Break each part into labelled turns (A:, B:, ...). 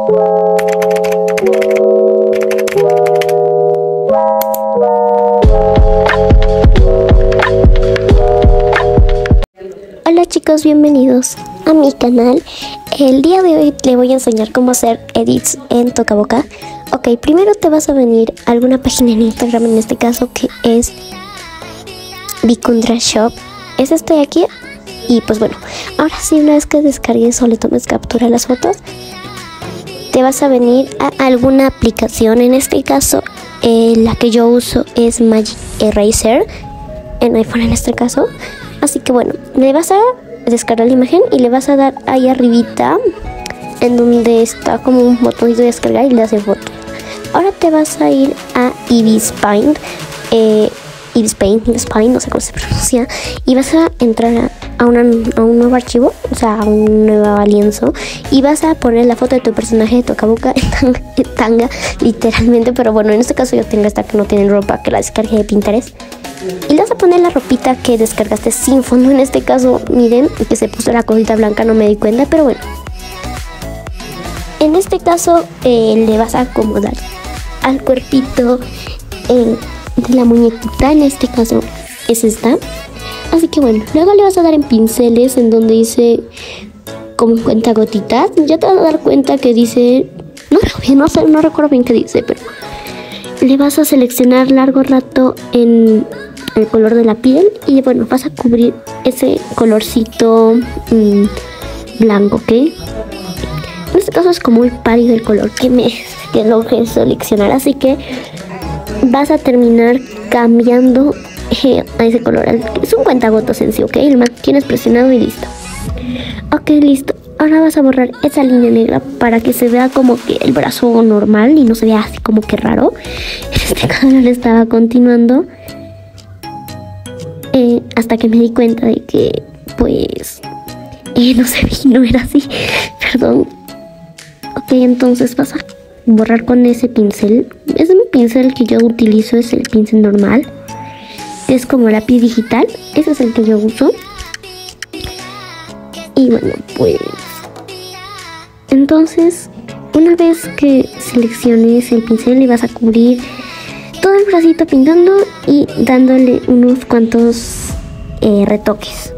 A: Hola chicos, bienvenidos a mi canal. El día de hoy le voy a enseñar cómo hacer edits en Tocaboca. Ok, primero te vas a venir a alguna página en Instagram, en este caso que es Vicundra Shop. Es este de aquí. Y pues bueno, ahora sí, una vez que descargues o le tomes captura a las fotos, te vas a venir a alguna aplicación. En este caso, la que yo uso es Magic Eraser, en iPhone en este caso. Así que bueno, le vas a descargar la imagen y le vas a dar ahí arribita, en donde está como un botonito de descargar, y le das el foto. Ahora te vas a ir a Ibis Paint, no sé cómo se pronuncia, y vas a entrar a un nuevo archivo, o sea, a un nuevo lienzo, y vas a poner la foto de tu personaje de Tocaboca en tanga, literalmente. Pero bueno, en este caso yo tengo esta que no tiene ropa, que la descargué de Pinterest. Y le vas a poner la ropita que descargaste sin fondo. En este caso, miren que se puso la cosita blanca, no me di cuenta, pero bueno. En este caso le vas a acomodar al cuerpito de la muñequita. En este caso es esta. Así que bueno, luego le vas a dar en pinceles, en donde dice como cuenta gotitas. Ya te vas a dar cuenta que dice, no recuerdo bien qué dice, pero le vas a seleccionar largo rato en el color de la piel, y bueno, vas a cubrir ese colorcito blanco, ¿ok? En este caso es como muy pálido el color que logré seleccionar, así que vas a terminar cambiando a ese color. Es un cuentagotas en sí, ¿ok? Lo tienes presionado y listo. Ok, listo. Ahora vas a borrar esa línea negra para que se vea como que el brazo normal y no se vea así como que raro. En este caso le estaba continuando hasta que me di cuenta de que pues no era así. Perdón. Ok, entonces vas a borrar con ese pincel. Ese pincel que yo utilizo es el pincel normal, que es como lápiz digital. Ese es el que yo uso. Y bueno, pues entonces, una vez que selecciones el pincel, le vas a cubrir todo el bracito pintando y dándole unos cuantos retoques.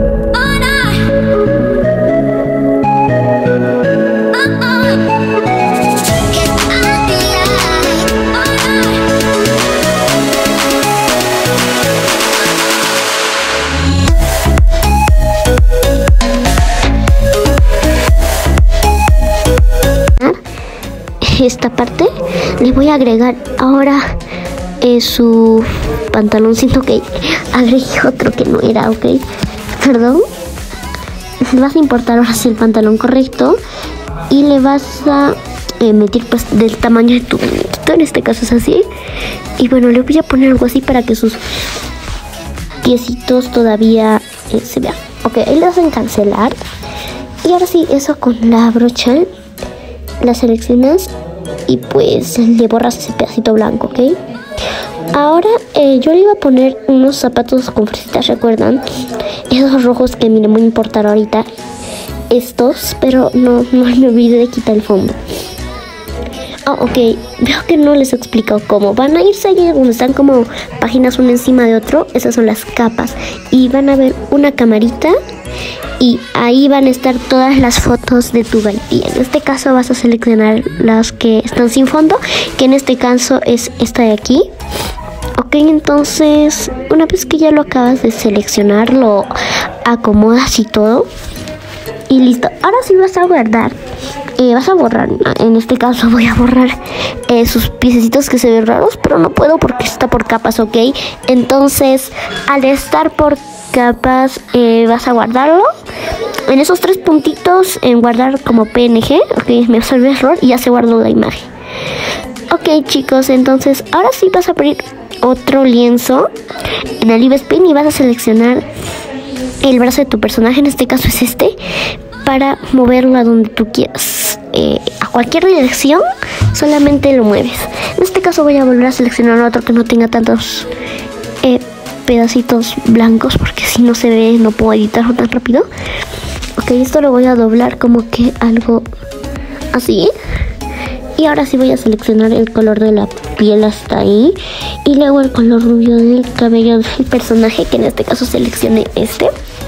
A: Esta parte le voy a agregar ahora su pantaloncito, que agregué otro que no era, ok, perdón. Vas a importar ahora sí el pantalón correcto y le vas a meter pues del tamaño de tu muñequito. En este caso es así. Y bueno, le voy a poner algo así para que sus piecitos todavía se vean. Ok, ahí le vas a cancelar. Y ahora sí, eso con la brocha la seleccionas y pues le borras ese pedacito blanco, ¿ok? Ahora yo le iba a poner unos zapatos con fresitas, ¿recuerdan? Esos rojos que me importar ahorita. Estos, pero no me olvidé de quitar el fondo. Ok, veo que no les he explicado cómo. Van a irse allí donde están como páginas una encima de otro. Esas son las capas. Y van a ver una camarita. Y ahí van a estar todas las fotos de tu galería. En este caso vas a seleccionar las que están sin fondo, que en este caso es esta de aquí. Ok, entonces una vez que ya lo acabas de seleccionar, lo acomodas y todo. Y listo. Ahora sí vas a guardar. Vas a borrar. En este caso voy a borrar sus piececitos que se ven raros, pero no puedo porque está por capas, ok. Entonces, al estar por capas, vas a guardarlo en esos tres puntitos, en guardar como PNG. Ok, me salió error y ya se guardó la imagen. Ok, chicos, entonces ahora sí vas a abrir otro lienzo en el Ibis Paint y vas a seleccionar el brazo de tu personaje. En este caso es este, para moverlo a donde tú quieras, a cualquier dirección, solamente lo mueves. En este caso voy a volver a seleccionar otro que no tenga tantos pedacitos blancos, porque si no se ve no puedo editarlo tan rápido. Ok, esto lo voy a doblar como que algo así. Y ahora sí voy a seleccionar el color de la piel hasta ahí. Y luego el color rubio del cabello del personaje, que en este caso seleccioné este.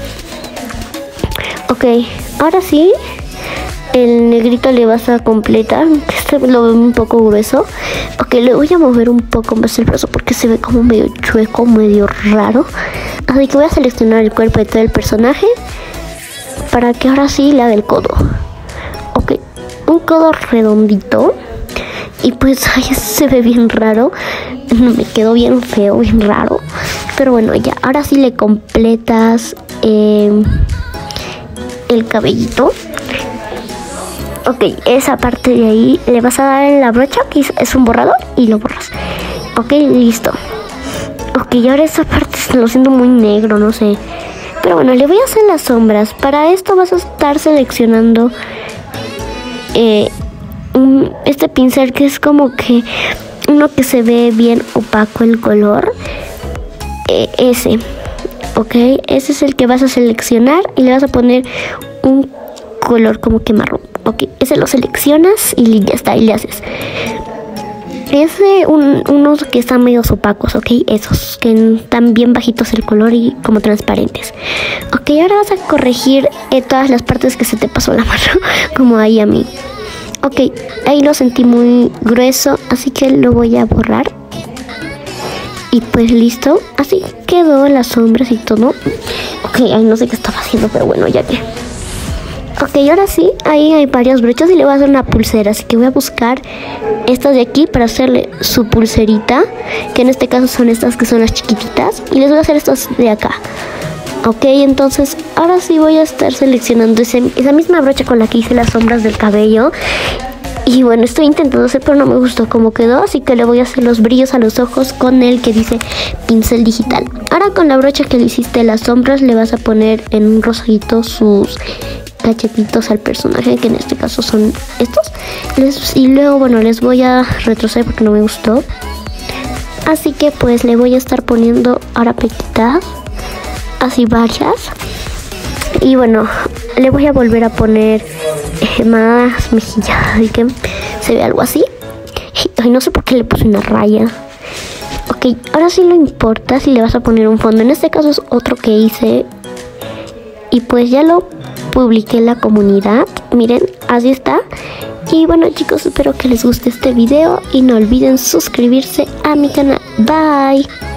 A: Ok, ahora sí, el negrito le vas a completar. Este lo veo un poco grueso. Ok, le voy a mover un poco más el brazo porque se ve como medio chueco, medio raro. Así que voy a seleccionar el cuerpo de todo el personaje para que ahora sí le haga el codo. Ok, un codo redondito. Y pues ay, se ve bien raro. Me quedó bien feo, bien raro. Pero bueno, ya, ahora sí le completas el cabellito. Ok, esa parte de ahí le vas a dar en la brocha, que es un borrador, y lo borras. Ok, listo. Ok, y ahora esa parte lo siento muy negro, no sé. Pero bueno, le voy a hacer las sombras. Para esto vas a estar seleccionando este pincel, que es como que uno que se ve bien opaco el color. Ese. Ok, ese es el que vas a seleccionar y le vas a poner un color como que marrón. Ok, ese lo seleccionas y ya está, y le haces. Es de unos que están medio opacos, ok, esos que están bien bajitos el color y como transparentes. Ok, ahora vas a corregir todas las partes que se te pasó la mano, como ahí a mí. Ok, ahí lo sentí muy grueso, así que lo voy a borrar. Y pues listo, así quedó las sombras y todo. Ok, ahí no sé qué estaba haciendo, pero bueno, ya que... Ok, ahora sí, ahí hay varias brochas y le voy a hacer una pulsera. Así que voy a buscar estas de aquí para hacerle su pulserita, que en este caso son estas que son las chiquititas. Y les voy a hacer estas de acá. Ok, entonces ahora sí voy a estar seleccionando esa misma brocha con la que hice las sombras del cabello. Y bueno, estoy intentando hacer, pero no me gustó cómo quedó. Así que le voy a hacer los brillos a los ojos con el que dice pincel digital. Ahora con la brocha que le hiciste las sombras le vas a poner en un rosadito sus cachetitos al personaje, que en este caso son estos. Y luego, bueno, les voy a retroceder porque no me gustó. Así que pues le voy a estar poniendo ahora pequitas, así varias. Y bueno, le voy a volver a poner más mejillas, así que se ve algo así. Ay, no sé por qué le puse una raya. Ok, ahora sí lo importas y le vas a poner un fondo. En este caso es otro que hice y pues ya lo publiqué en la comunidad. Miren, así está. Y bueno, chicos, espero que les guste este video y no olviden suscribirse a mi canal. Bye.